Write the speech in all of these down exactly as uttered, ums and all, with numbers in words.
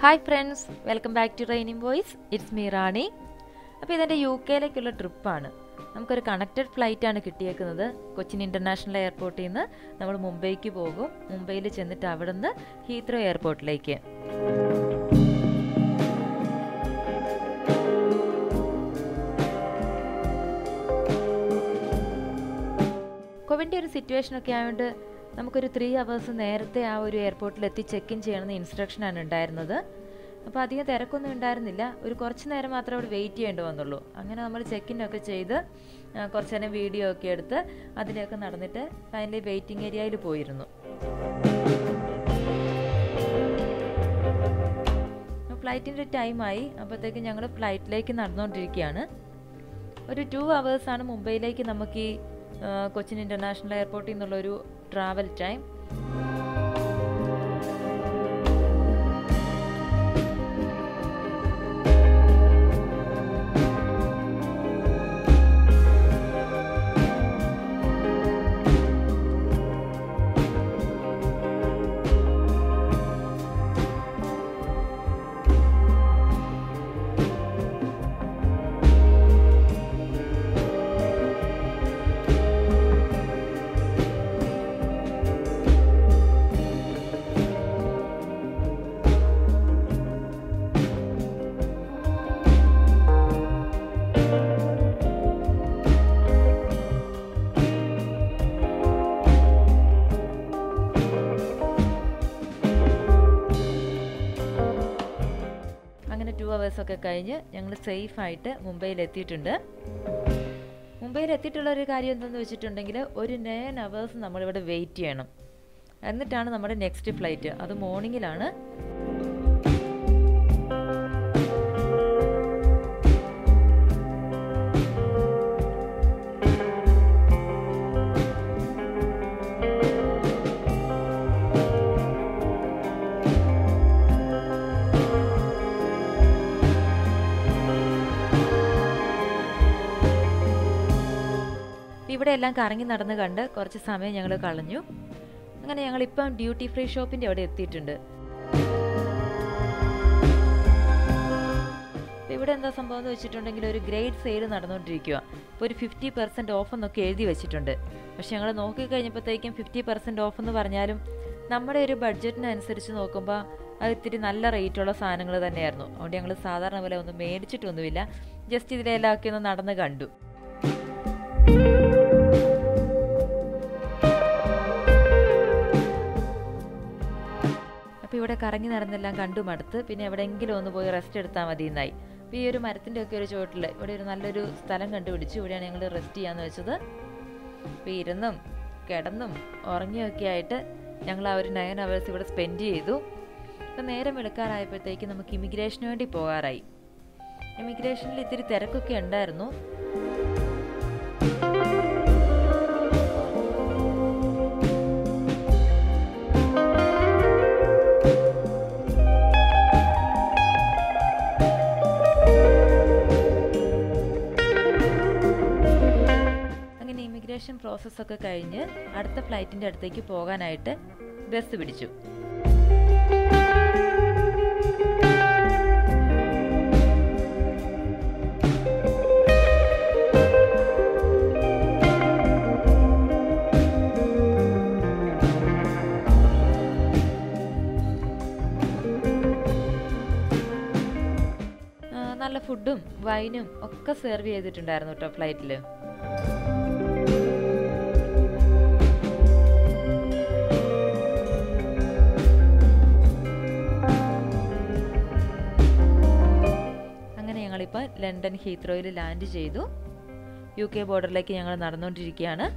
Hi friends, welcome back to Raining Voice. It's me Rani. അപ്പോൾ ഇതെൻ്റെ U കെയിലേക്കുള്ള ട്രിപ്പാണ്. നമുക്കൊരു കണക്റ്റഡ് ഫ്ലൈറ്റാണ് കിട്ടിയേക്കുന്നത്. കൊച്ചിൻ ഇൻ്റർനാഷണൽ എയർപോർട്ടിൽ നിന്ന് നമ്മൾ മുംബൈക്ക് പോകും. മുംബൈയിൽ ചെന്നിട്ട് അവിടെ നിന്ന് ഹീത്രോ എയർപോർട്ടിലേക്ക്. കോവിഡിൻ്റെ ഒരു സിറ്റുവേഷനൊക്കെ ആയതുകൊണ്ട് നമുക്കൊരു ത്രീ അവേഴ്സ് നേരത്തെ ആ ഒരു എയർപോർട്ടിൽ എത്തി ചെക്ക് ഇൻ ചെയ്യണമെന്ന് ഇൻസ്ട്രക്ഷനാണ് ഉണ്ടായിരുന്നത്. അപ്പോൾ അധികം തിരക്കൊന്നും ഉണ്ടായിരുന്നില്ല. ഒരു കുറച്ച് നേരം മാത്രമേ അവിടെ വെയിറ്റ് ചെയ്യേണ്ടി വന്നുള്ളൂ. അങ്ങനെ നമ്മൾ ചെക്ക് ഇന്നൊക്കെ ചെയ്ത് കുറച്ച് നേരം വീഡിയോ ഒക്കെ എടുത്ത് അതിലൊക്കെ നടന്നിട്ട് ഫൈനലി വെയിറ്റിംഗ് ഏരിയയിൽ പോയിരുന്നു. ഫ്ലൈറ്റിൻ്റെ ടൈമായി. അപ്പോഴത്തേക്ക് ഞങ്ങൾ ഫ്ലൈറ്റിലേക്ക് നടന്നുകൊണ്ടിരിക്കുകയാണ്. ഒരു ടു അവേഴ്സാണ് മുംബൈയിലേക്ക് നമുക്ക് ഈ കൊച്ചിൻ ഇൻ്റർനാഷണൽ എയർപോർട്ടിൽ നിന്നുള്ളൊരു ട്രാവൽ ടൈം. അങ്ങനെ ടു അവേഴ്സൊക്കെ കഴിഞ്ഞ് ഞങ്ങൾ സേഫായിട്ട് മുംബൈയിൽ എത്തിയിട്ടുണ്ട്. മുംബൈയിൽ എത്തിയിട്ടുള്ള ഒരു കാര്യം എന്താണെന്ന് വെച്ചിട്ടുണ്ടെങ്കിൽ ഒരു നയൻ അവേഴ്സ് നമ്മളിവിടെ വെയിറ്റ് ചെയ്യണം. എന്നിട്ടാണ് നമ്മുടെ നെക്സ്റ്റ് ഫ്ലൈറ്റ്. അത് മോർണിംഗിലാണ്. ഇവിടെ എല്ലാം കറങ്ങി നടന്ന് കണ്ട് കുറച്ച് സമയം ഞങ്ങൾ കളഞ്ഞു. അങ്ങനെ ഞങ്ങളിപ്പം ഡ്യൂട്ടി ഫ്രീ ഷോപ്പിൻ്റെ അവിടെ എത്തിയിട്ടുണ്ട്. ഇവിടെ എന്താ സംഭവം എന്ന് വെച്ചിട്ടുണ്ടെങ്കിൽ ഒരു ഗ്രേഡ് സെയിൽ നടന്നുകൊണ്ടിരിക്കുക. ഇപ്പോൾ ഒരു ഫിഫ്റ്റി പെർസെൻറ്റ് ഓഫ് എന്നൊക്കെ എഴുതി വെച്ചിട്ടുണ്ട്. പക്ഷെ ഞങ്ങൾ നോക്കിക്കഴിഞ്ഞപ്പോഴത്തേക്കും ഫിഫ്റ്റി പെർസെൻറ്റ് ഓഫ് എന്ന് പറഞ്ഞാലും നമ്മുടെ ഒരു ബഡ്ജറ്റിനനുസരിച്ച് നോക്കുമ്പോൾ അത് ഇത്തിരി നല്ല റേറ്റുള്ള സാധനങ്ങൾ തന്നെയായിരുന്നു. അതുകൊണ്ട് ഞങ്ങൾ സാധാരണ പോലെ ഒന്നും മേടിച്ചിട്ടൊന്നുമില്ല. ജസ്റ്റ് ഇതിലെല്ലാം ഒക്കെ ഒന്ന് നടന്ന് കണ്ടു. അപ്പോൾ ഇവിടെ കറങ്ങി നടന്നെല്ലാം കണ്ടു മടുത്ത് പിന്നെ എവിടെയെങ്കിലും ഒന്ന് പോയി റെസ്റ്റ് എടുത്താൽ മതി എന്നായി. അപ്പോൾ ഈ ഒരു മരത്തിൻ്റെ ഒക്കെ ഒരു ചുവട്ടിൽ ഇവിടെ ഒരു നല്ലൊരു സ്ഥലം കണ്ടുപിടിച്ചു. ഇവിടെയാണ് ഞങ്ങൾ റെസ്റ്റ് ചെയ്യാമെന്ന് വെച്ചത്. അപ്പോൾ ഇരുന്നും കിടന്നും ഉറങ്ങിയൊക്കെ ആയിട്ട് ഞങ്ങൾ ആ ഒരു നയൻ അവേഴ്സ് ഇവിടെ സ്പെൻഡ് ചെയ്തു. അപ്പോൾ നേരം വെളുക്കാറായപ്പോഴത്തേക്ക് നമുക്ക് ഇമിഗ്രേഷന് വേണ്ടി പോകാറായി. ഇമിഗ്രേഷനിൽ ഇത്തിരി തിരക്കൊക്കെ ഉണ്ടായിരുന്നു. ഇമിഗ്രേഷൻ പ്രോസസ്സൊക്കെ കഴിഞ്ഞ് അടുത്ത ഫ്ലൈറ്റിൻ്റെ അടുത്തേക്ക് പോകാനായിട്ട് ബസ് പിടിച്ചു. നല്ല ഫുഡും വൈനും ഒക്കെ സെർവ് ചെയ്തിട്ടുണ്ടായിരുന്നു കേട്ടോ ഫ്ലൈറ്റിൽ. ഞങ്ങളിപ്പോൾ ലണ്ടൻ ഹീത്രോയിൽ ലാൻഡ് ചെയ്തു. യു കെ ബോർഡറിലേക്ക് ഞങ്ങൾ നടന്നുകൊണ്ടിരിക്കുകയാണ്.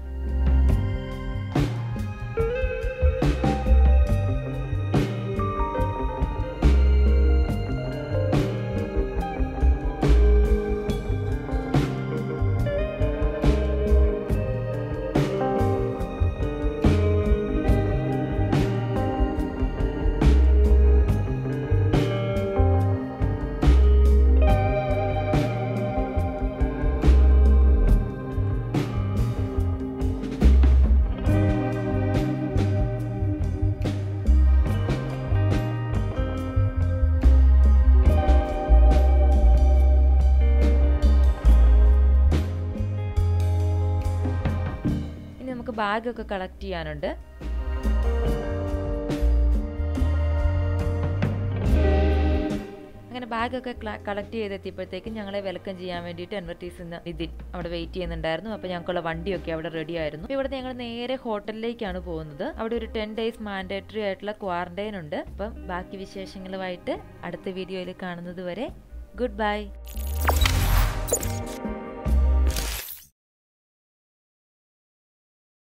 ബാഗൊക്കെ കളക്ട് ചെയ്യാനുണ്ട്. അങ്ങനെ ബാഗൊക്കെ കളക്ട് ചെയ്തെത്തിയപ്പോഴത്തേക്കും ഞങ്ങളെ വെൽക്കം ചെയ്യാൻ വേണ്ടിയിട്ട് അഡ്വർടൈസ് നിതിൻ അവിടെ വെയിറ്റ് ചെയ്യുന്നുണ്ടായിരുന്നു. അപ്പോൾ ഞങ്ങൾക്കുള്ള വണ്ടിയൊക്കെ അവിടെ റെഡി ആയിരുന്നു. അപ്പോൾ ഇവിടെ ഞങ്ങൾ നേരെ ഹോട്ടലിലേക്കാണ് പോകുന്നത്. അവിടെ ഒരു ടെൻ ഡേയ്സ് മാൻഡേറ്ററി ആയിട്ടുള്ള ക്വാറന്റൈൻ ഉണ്ട്. അപ്പം ബാക്കി വിശേഷങ്ങളുമായിട്ട് അടുത്ത വീഡിയോയിൽ കാണുന്നത് വരെ ഗുഡ് ബൈ.